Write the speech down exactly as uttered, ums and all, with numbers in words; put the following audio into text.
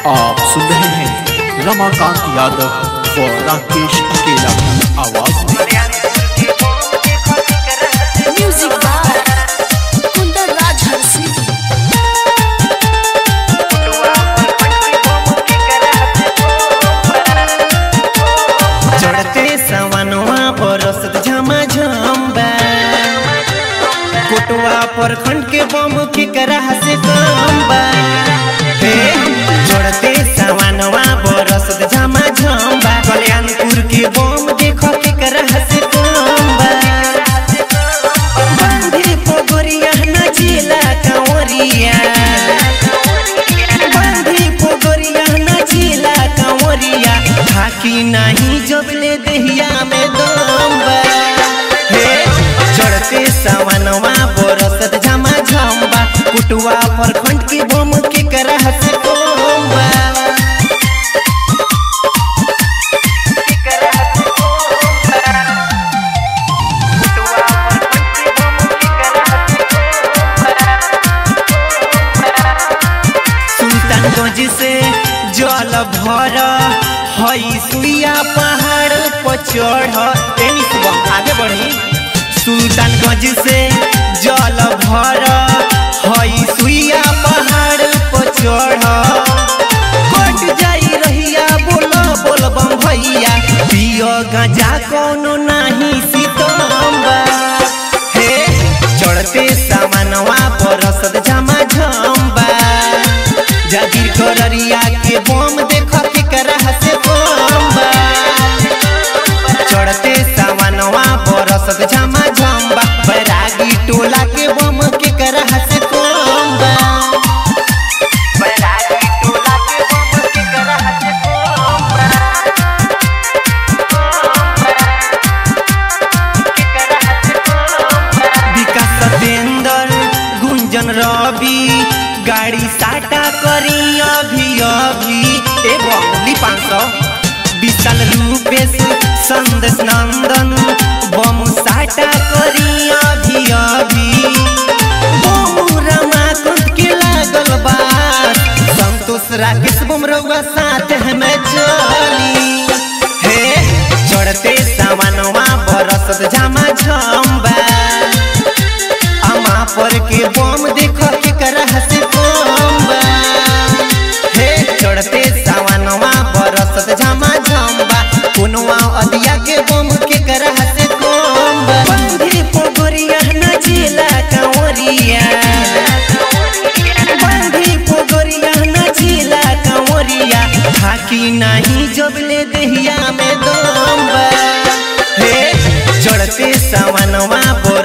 आप सुन रहे हैं रमाकांत यादव और राकेश अकेला की आवाज में। Music by Kundan Raj Harsi. चढ़ते सवनवा बरसत झमाझम्बा कोटवा पर खंड के बम के करह से कम्बा चढ़ते सवनवा बरसत झमाझम्बा कल्याणपुर के बम देखो के करह से कम्बा बंधे पोगरिया नचीला कंवरिया बंधे पोगरिया नचीला कंवरिया थाकी नहीं जबले दहिया में दम्बा चढ़ते सवनवा बरसत झमाझम्बा कुटवा पर खंड के बम के करह से कोम्बा सुल्तानगंज से जल भर हई सुइया पहाड़ पर चढ़ आगे बढ़ी। सुल्तानगंज से जल भर हई सुइया पहाड़ पर चढ़ कट जाई रहिया बोल बोल बम भैया पियो गंजा कोनो नहीं सीतम्बा हे चढ़ते सामानवा बरसत झमाझम्बा जागिर कररिया के बम देख के करह से कोम्बा चढ़ते सावनवा बरसत झमाझम्बा बैरागी टोला के बम के करह से कोम्बा बैरागी टोला के बम के करह से कोम्बा के करह से कोम्बा विकास सतेंद्र गुंजन रवि गाड़ी साटा करी अभी अभी एवं पाँच सौ विशाल रूपेश संदेश नंदन बम साटा करी अभी अभी रमाकांत के लागल बात संतोष राकेश बुमरौआ साथ हमें चली हे चढ़ते सावनवा बरसत झमाझम्बा अमा पर के बम देख के करह से कोम्बा हे चढ़ते सावनवा बरसत झमाझम्बा कुनवा अदिया के बम के करह से कोम्बा बंधे पोगरिया नचीला कंवरिया बंधे पोगरिया नचीला कंवरिया थाकी नहीं जबले दहिया में दम्बा हे चढ़ते सावनवा